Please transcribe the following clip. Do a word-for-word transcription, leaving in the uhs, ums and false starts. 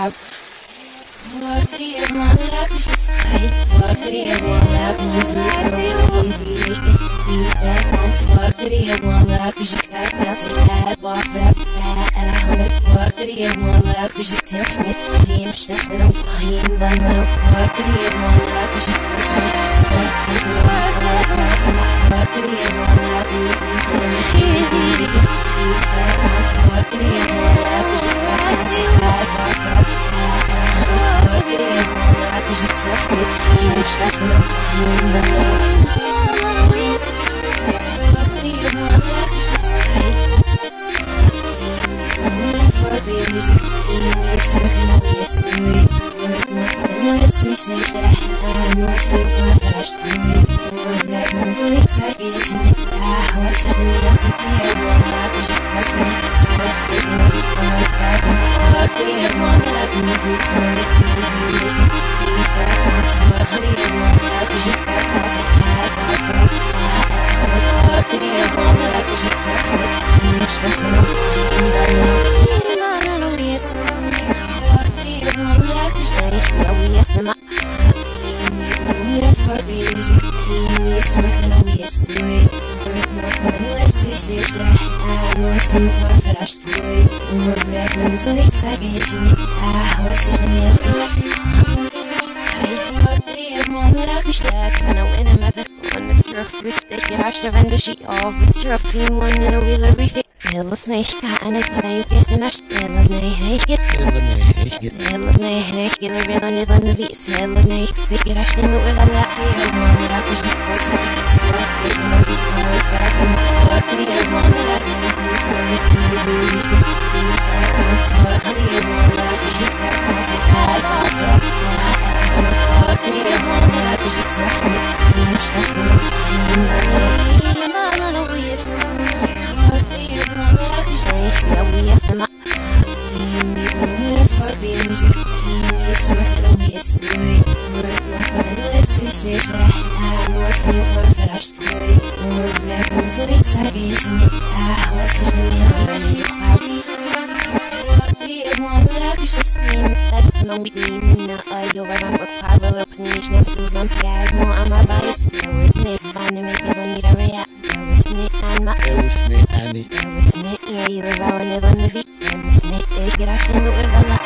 out. What do you want that I could just say? What do you want that I could use it real easy? It's use that dance. What do you want that I could just get that? Say that, walk for that, that, and I want it. What do you want that I could just tell Smith? The image that's in a fine van. What do you want that I could just say? Sweat, baby, what do you want that I could use it easy? Just use that dance. What do you want that I could just get that? Say that, walk for that, that. I could just tell Smith, the image that's in a fine van. What do you want that I could just say? For the music, it's working on me, it's doing work. Let's see, say that I had no sleep, my flash to me. More black than it's exciting, isn't it? Ah, what's the shit? I think I want that I could just pass it. It's worth taking a big part. What do you want that I could use it for it? Easy, it's use that dance. What do you want that I could just pass it? Bad, bad, bad, bad. What do you want that I could just accept it? The image that's in a fine van. For the music, it's working on me, it's doing work more than let's see that I know it's in my flash to it. More black than it's exciting, isn't it? Ah, what's the name? What do you want that I could dance? And I win a massive on the surf, we stick it, I should end the sheet off with surf, him one in a wheel of refit. Hela snäcka, en ett snäckest en arsht. Hela snäcket, hela snäcket, hela snäcket. Hela redan i den vis. Hela snäck, sticker arsht in och överla. Hela månader för sig på sig. Svart, det är nog vi har orkat. Vad det är månader för sig på sig. Easy, lika stiligt. Ansvar, han är månader för sig på sig. Här var för att det här. Vad det är månader för sig på sig. Det är känslan av himlen. Himlen och vis. Yeah, we asked them out. For the music, it's working on me, it's doing work more than let's see that I know it's in my flash to it. More black than it's exciting, isn't it? Ah, what's the name? What do you want that I could just name? It's better than we need in the audio. I remember Carvel ups and each name, so I'm scared more. I'm a bias. I work in it, find a make it, don't need a react. I was snake and my. I was snake and it. I was snake, yeah, you live out in the V. I was snake, they get our shit in the river.